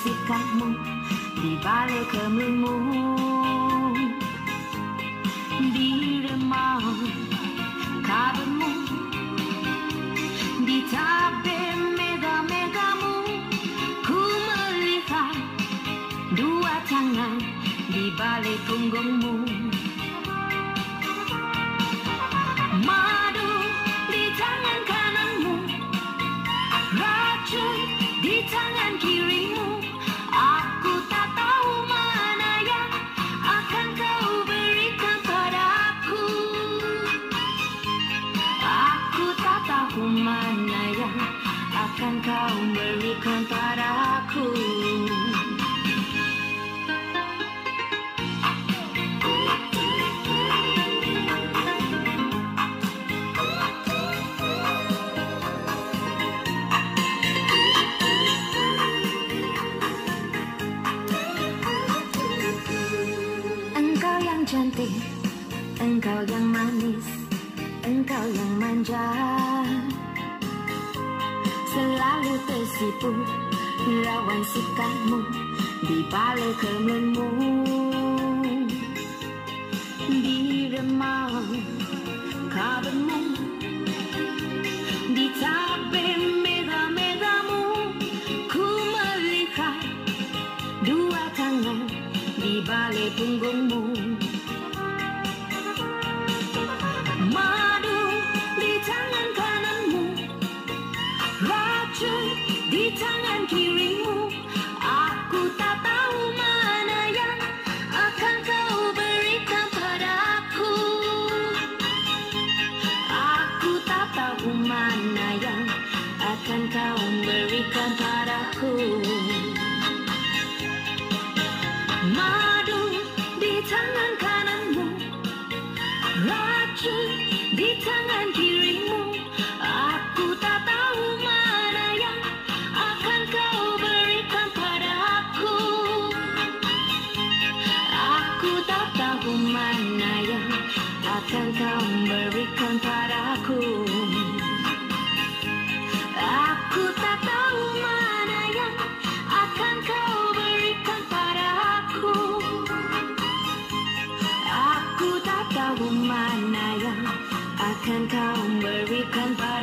sikapmu di balik kemelengmu, di remah kabarmu, di tabir mega-megamu. Ku melihat dua tangan di balik punggungmu, madu di tangan kananmu, racun di tangan kirimu. Aku tak tahu mana yang akan kau berikan padaku. Aku tak tahu mana yang akan kau berikan padaku. Engkau yang cantik, engkau yang manis, engkau yang manja, selalu tersipu rawan sikapmu di balik kemelengmu, di remah kabarmu, di tabir mega-megamu. Ku melihat dua tangan di balik punggungmu, madu di tangan kananmu, racun di tangan kirimu. Aku tak tahu mana yang akan kau berikan padaku. Aku tak tahu mana yang akan kau berikan padaku. Madu di tangan kananmu, racun di tangan kirimu. Aku tak tahu mana yang akan kau berikan padaku. Aku tak tahu mana yang akan kau berikan padaku. Aku tak tahu mana yang akan kau berikan padaku. Aku tak tahu mana yang akan kau berikan padaku.